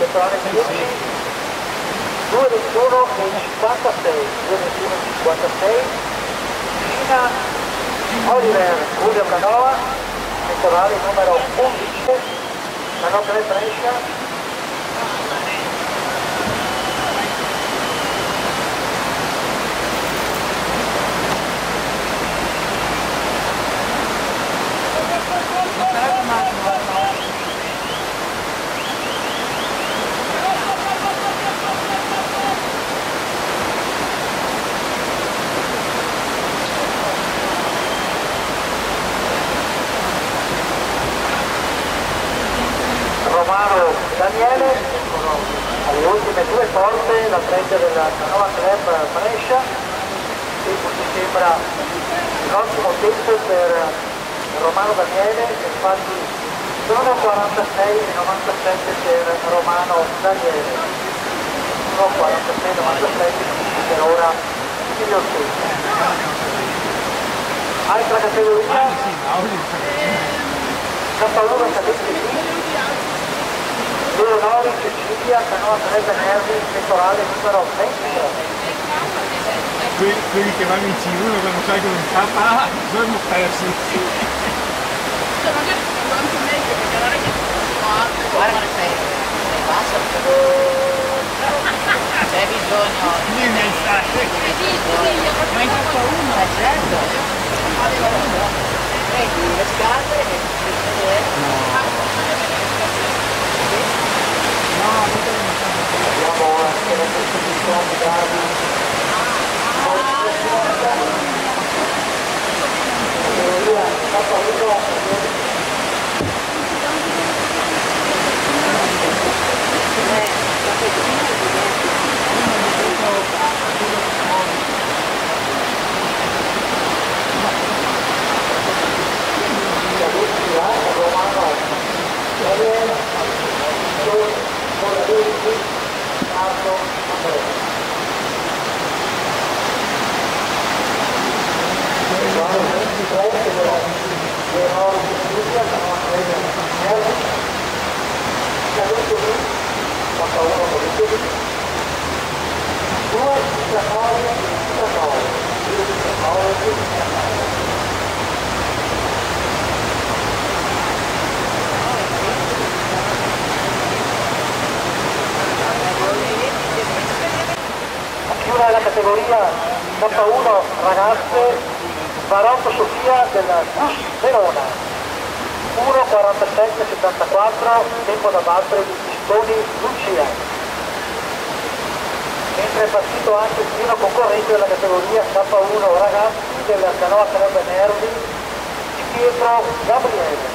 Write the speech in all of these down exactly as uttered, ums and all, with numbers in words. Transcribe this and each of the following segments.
elettorale dieci, due ventuno e cinquantasei, due ventuno e cinquantasei, Cina, Oliver, Julio Canoa, elettorale numero undici, Canoa Club Brescia. Romano Daniele sono alle ultime due porte, la freccia della Canoa Club Brescia, tempo mi sembra un ottimo tempo per Romano Daniele, infatti sono quarantasei e novantasette per Romano Daniele, sono quarantasei e novantasette per ora il miglior tempo. Altra categoria, K uno cadette B, Leonori Cecilia, Canoa Club Nervi, elettorale numero ventitré. Quelli che vanno in C uno quando sai che non sa, ah, siamo persi. Guarda che sei, sei basso, c'è bisogno. Dimmi il sacco. Ma in K uno, è certo. Vedi, le scarpe e Abbiamo anche la sostituzione di Darwin. Categoria K uno. Romano Daniele, Bonaducci, Marco Andrea. Sono ventitré che Leonoro Cecilia, Canoa Club Nervi, Caduto lì, K uno Caduto lì, due diciannove e diciannove, due diciannove e diciannove. Chiude la categoria K uno ragazze, Barotto Sofia della Bus Verona, uno quarantasette settantaquattro, tempo da battere di Pistoni Lucia. Mentre è partito anche il primo concorrente della categoria K uno ragazzi della Canoa Club Nervi, di Pietro Gabriele.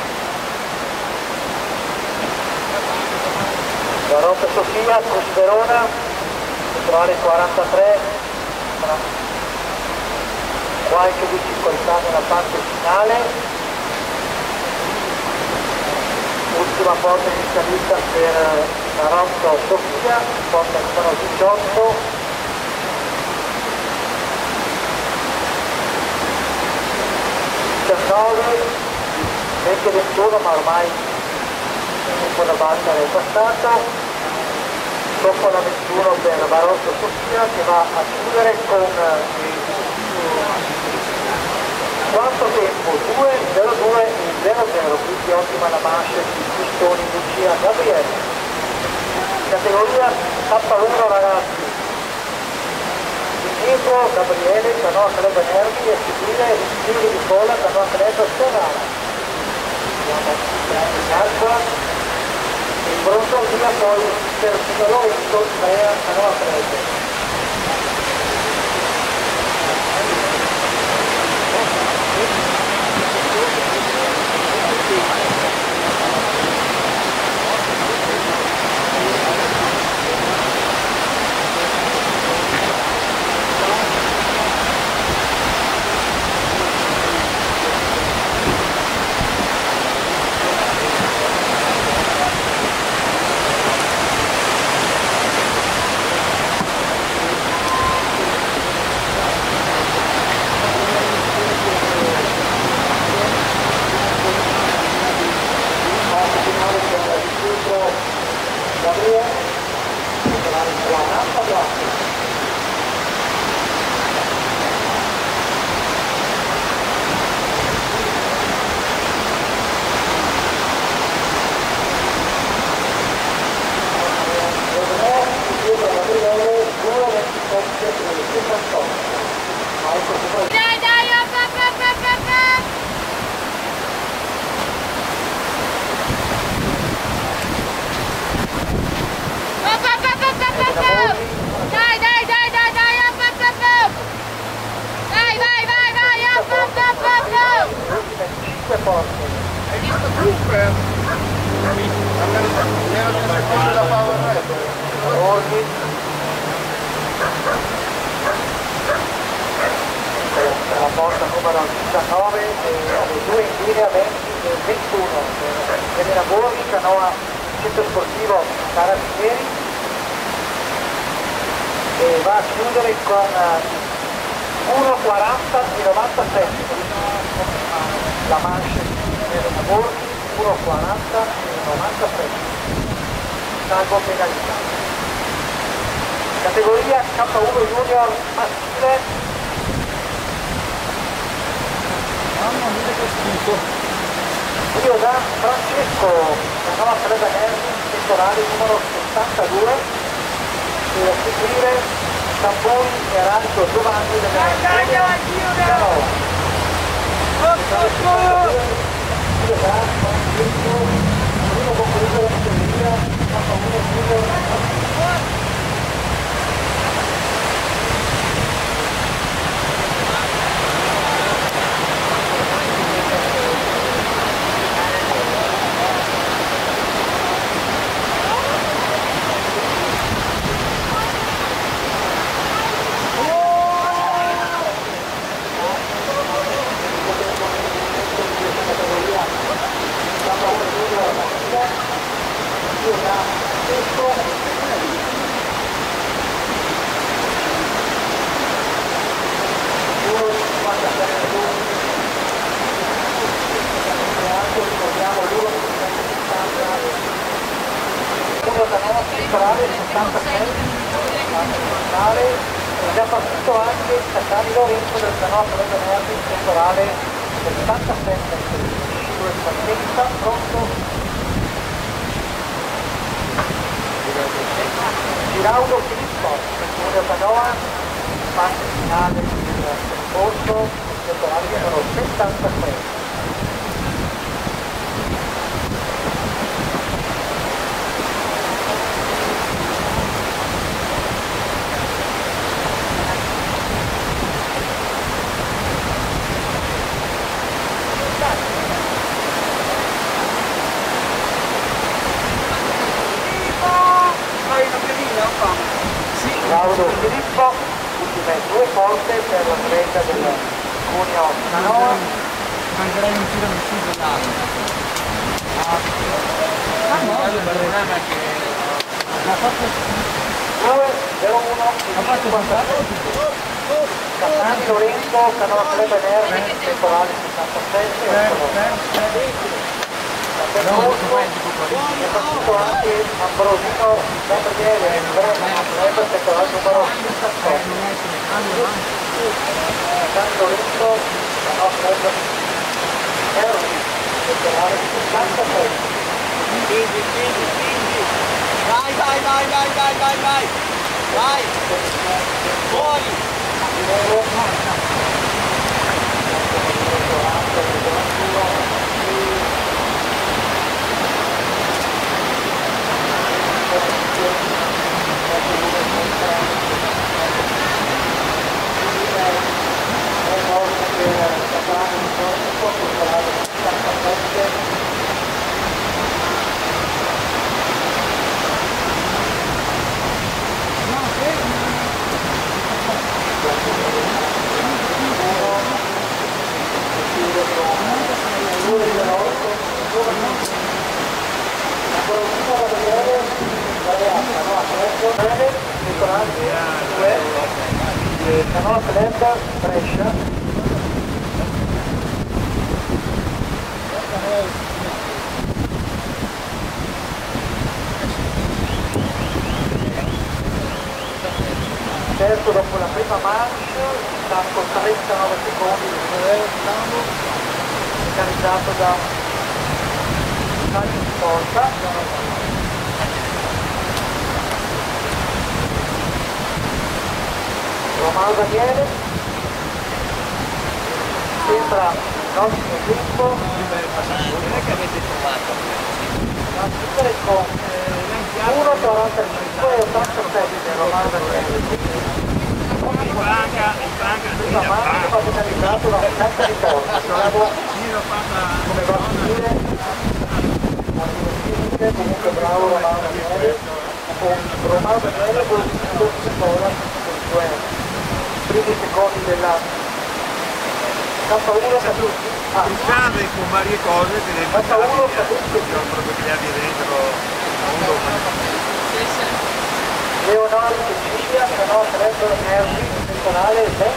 Barotto Sofia, Bus Verona, elettorale quarantatré, qualche difficoltà nella parte finale, ultima porta inizialista per Barotto Sofia, porta numero diciotto, diciannove, venti e ventuno, ma ormai il tempo da battere è passato. Dopo la ventuno per Barotto Sofia che va a chiudere con quanto tempo? due zero due e zero zero, quindi ottima la manche di Pistoni Lucia Gabriele. Categoria K uno ragazzi, Pietro Gabriele, Canoa Club Nervi e seguire il tiro di cola Canoa Club Serrana. Abbiamo grande calcola. Il bronzo via poi per Lorenzo Andrea Canoa Club. Dai, dai, up, up, up, up, up, up. Up, up, up, up, up, up, up. Dai, dai, dai, dai, dai, up, up, up, up. Dai, vai, vai, vai, up, up, up, up, up. cinque porte. Ordini. La porta numero diciannove e alle due in linea venti e ventuno Elena Borghi, canoa centro sportivo Carabinieri, e va a chiudere con uno quaranta e novantasette la manche di Elena Borghi, uno quaranta e novantasette, salvo penalità. Categoria K uno Junior maschile. Mamma mia che schifo! Io da Francesco, la nuova Freda Nervi, temporale numero settantadue, e a seguire Tamburi e Arancio Giovanni della Canova. Io da Francesco, primo concluso della categoria K uno Junior. Abbiamo partito anche Catani Lorenzo del canoa Freda Nervi, temporale settantasette, due partenza, pronto. Giraudo Filippo, Giulio Canoa, parte finale del percorso, temporale numero settantasei. Claudio Filippo, ultime due porte per la stretta del Cuneo Canoa. Mancherei un tiro nel sud dell'anno. Ah no, Barrenama che ha fatto due zero uno cinquantasette. Catani Lorenzo, Canoa Freda Nervi, temporale settantasette. Per corso è partito anche Ambrosino Gabriele, Club, temporale numero settantasette. Catani Lorenzo, Canoa Freda Nervi, temporale settantasette. Spingi, spingi, spingi. Vai, vai, vai, vai, vai, vai, vai. Vai. Fuori. Canoa Club Brescia. Certo, dopo la prima manche, sta con trentanove secondi, organizzato da Calcio di Porta. Romano Daniele, sembra un ottimo gruppo, Non è che avete trovato. da chiudere con uno virgola quarantacinque e ottantasette Romano Daniele. Il Braga, il Braga, Prima Marco va finalizzato da un caccia di porta, siamo come va a finire, comunque bravo Romano Daniele, con Romano Daniele con il secondo, con i due primi secondi della K uno Saluti. Ah, Pensare con varie cose che le K uno Saluti. proprio che li abbia dentro uno. Leonardo Cecilia, se no sarebbero nervi personale ben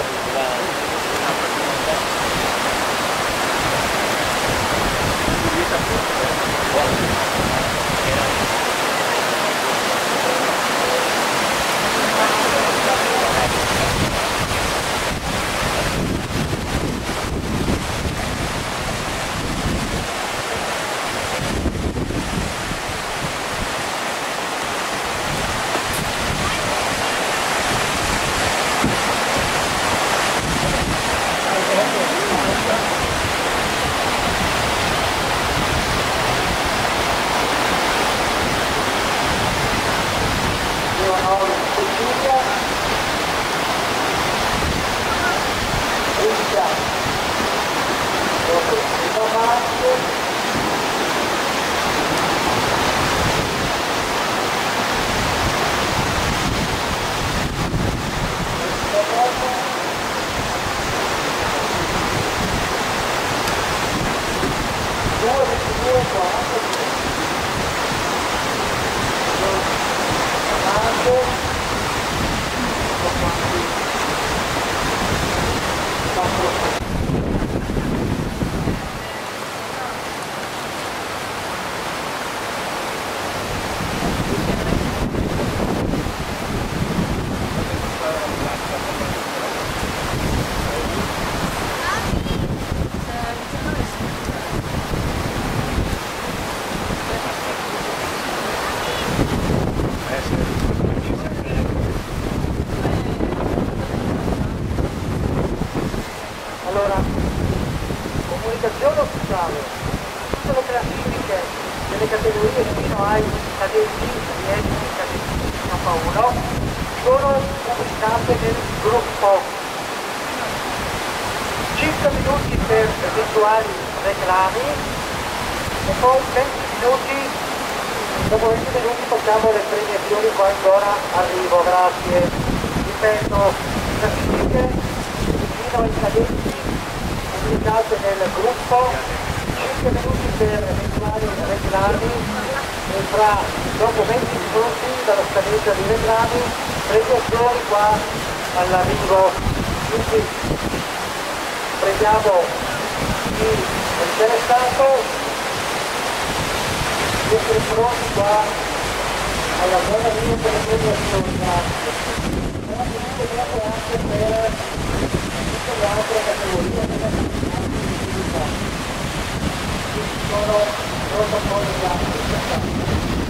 Allora, comunicazione ufficiale, tutte le classifiche delle categorie fino ai cadetti, rientri, cadetti K uno sono pubblicate nel gruppo. cinque minuti per eventuali reclami e poi venti minuti, dopo venti minuti facciamo le premiazioni qua ancora arrivo, grazie. Ripeto, classifiche fino ai cadetti pubblicate nel gruppo, cinque minuti per eventuali reclami e fra dopo venti minuti dalla scadenza di reclami premiazioni qua all'arrivo. Quindi preghiamo chi è interessato di essere pronti qua alla buona linea per le premiazioni, grazie. Grazie anche per tutte le altre categorie della attività. Ci sono protocolli da rispettare.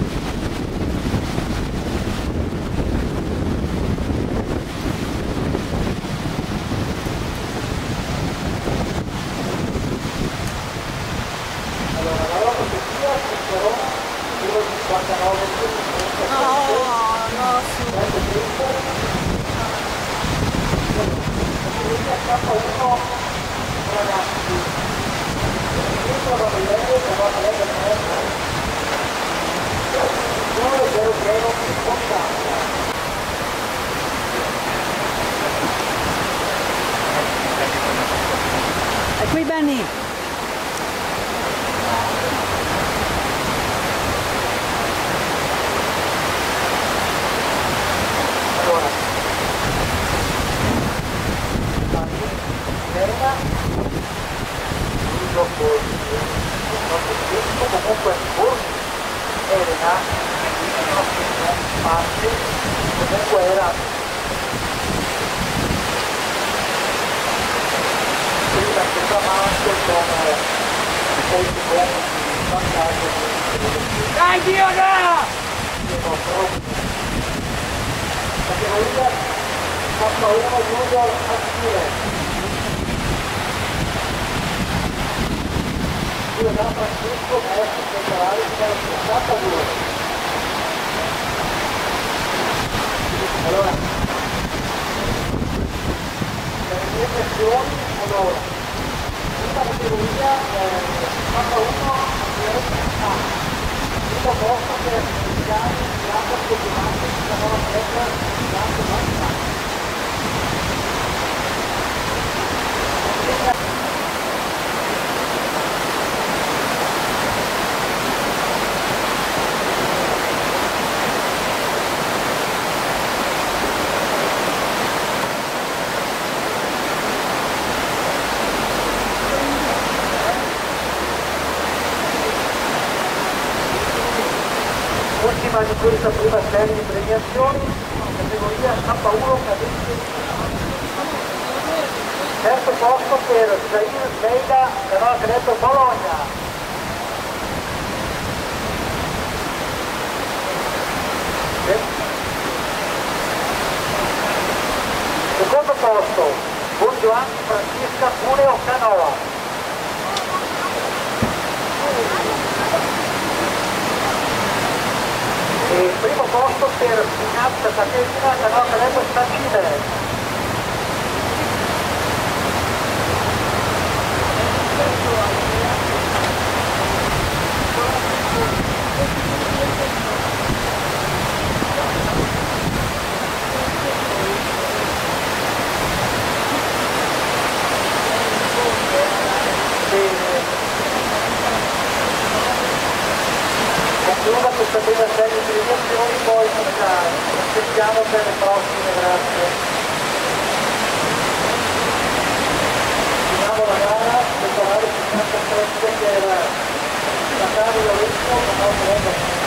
Allora, la loro prospettiva funzionerà uno cinquantanove No, no, su. K uno ragazzi, dentro va vedere che va a vedere zero zero zero ottanta. E qui Benny? Allora, ferma, dopo il nostro tempo, comunque Borgi, Elena, parte, comunque era prima che Tramanto con sei secondi di vantaggio di Dai Diogo! categoria K uno Junior Maschile. Io da Francesco, maestro speciale, numero sessantadue. Allora, le mie impressioni, allora, prima categoria eh, K uno A, primo posto per iniziare l'altro campionato della nuova club l'altro campionato. Ultima di questa prima serie di premiazioni, categoria K uno cadetti. Terzo posto per Jair Meida, che non ha detto Bologna. Secondo posto, Bonjoan Francesca Cuneo Canoa. E il primo posto per Finazza Caterina Canoa Caletto Stancine. Concluda questa prima serie di premiazioni, poi ci aspettiamo per le prossime, grazie. Finiamo la gara, preparare il cinquantasette che era la gara di Lorenzo, la nostra